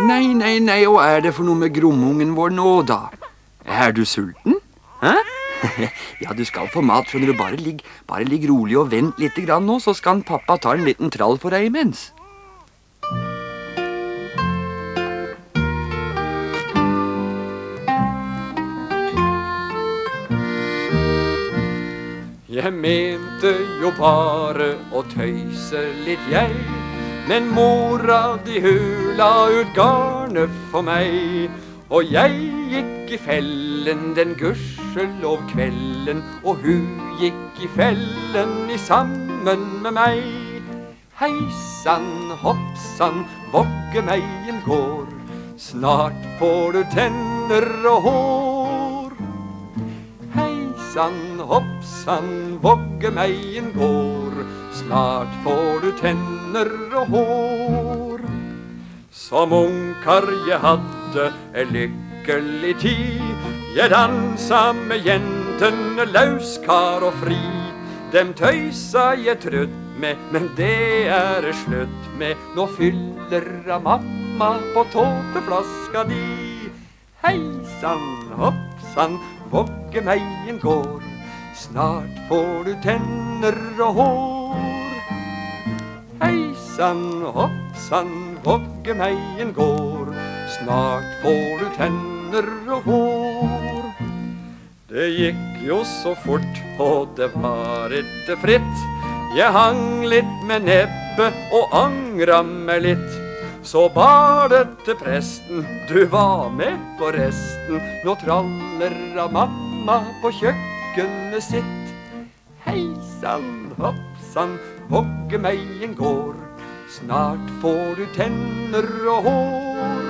Nei, hva det for noe med grommungen vår nå, da? Du sulten? Hæ? Ja, du skal få mat, skjønner du. Bare ligg rolig og vent litt grann nå, så skal pappa ta en liten trall for deg imens. Jeg mente jo bare å tøyse litt jeg, men mora de høla ut garnet for meg. Og jeg gikk i fellen den gudskjelov kvelden, og hun gikk i fellen i sammen med meg. Heisan, hoppsan, voggemeien går, snart får du tenner og hår. Heisan, hoppsan, voggemeien går, snart får du tenner og hår. Som ungkar jeg hadde en lykkelig tid, jeg dansa med jentene lauskar og fri. Dem tøysa jeg trutt med, men det det slutt med. Nå fyller av mamma på tåteflaska di. Heisan, hoppsan, voggemeien går, snart får du tenner og hår. Heisan, hoppsan, voggemeien går, snart får du tenner og hår. Det gikk jo så fort, og det var ikke fritt. Jeg hang litt med nebbet og angra meg litt. Så bar det til presten, du var med forresten. Nå traller av mamma på kjøkkenet sitt. Heisan, hoppsan, voggemeien går, snart får du tenner og hår.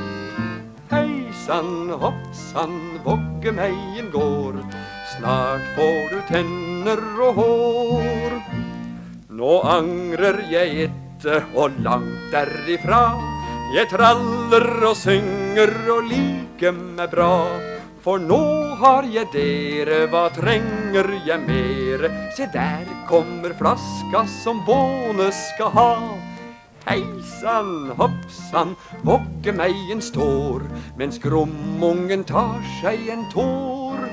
Heisan, hoppsan, voggemeien går, snart får du tenner og hår. Nå angrer jeg ikke, og langt derifra. Jeg traller og synger og liker meg bra. For nå har jeg dere, hva trenger jeg mere? Se der kommer flaska som Båne skal ha. Heisan, hoppsan, voggemeien står, mens grommungen tar seg en tår.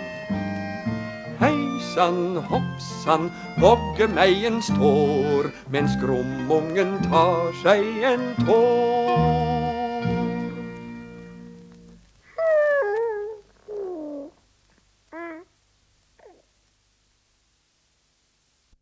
Heisan, hoppsan, voggemeien står, mens grommungen tar seg en tår.